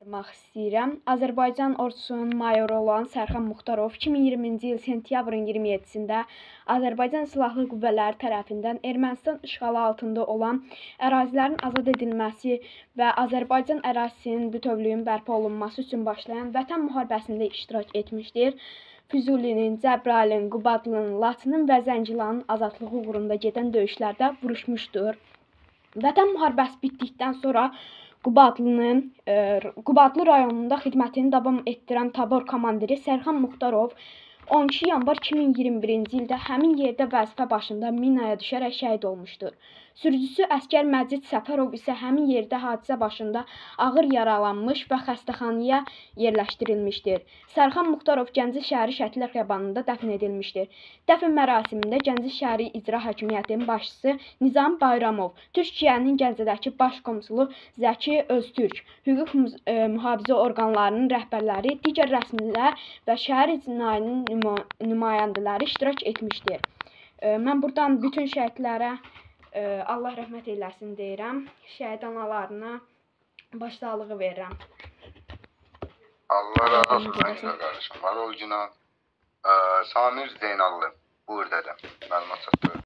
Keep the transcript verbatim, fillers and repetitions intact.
Demək istəyirəm. Azərbaycan ordusunun mayoru olan Sərxan Muxtarov iki min iyirminci il sentyabrın iyirmi yeddisində Azərbaycan Silahlı Qüvvələri tərəfindən Ermənistan işğalı altında olan ərazilərin azad edilməsi və Azərbaycan ərazisinin bütövlüyünün bərpa olunması üçün başlayan Vətən müharibəsində iştirak etmişdir. Füzulinin, Cəbrayılın, Qubadlının, Laçının və Zəngilanın azadlığı uğrunda gedən döyüşlərdə vuruşmuşdur. Vətən müharibəsi bitdikdən sonra Qubadlının, e, Qubadlı rayonunda xidmətini davam etdirən tabor komandiri Sərxan Muxtarov on iki yanvar iki min iyirmi birinci ildə həmin yerdə vəzifə başında minaya düşərək şəhid olmuşdur. Sürücüsü əskər Məcid Səfərov isə həmin yerdə hadisə başında ağır yaralanmış və xəstəxanaya yerləşdirilmişdir. Sərxan Muxtarov Gəncə şəhəri Şəhidlər Xiyabanında dəfn edilmişdir. Dəfn mərasimində Gəncə şəhəri İcra Hakimiyyətinin başçısı Nizam Bayramov, Türkiyənin Gəncədəki baş konsulu Zəki Öztürk, hüquq mühafizə orqanlarının rəhbərləri, digər rəsmilər və şəhər icraçısının nümayəndələri iştirak etmişdir. Mən buradan bütün şəhidlərə Allah rəhmət eyləsin deyirəm. Şəhid analarına başsağlığı verirəm. Allah razı olsun səndən qardaşım. Var ol günah. Samir Zeynallı. Buyur dedim. Məlumat çatdırıyorum.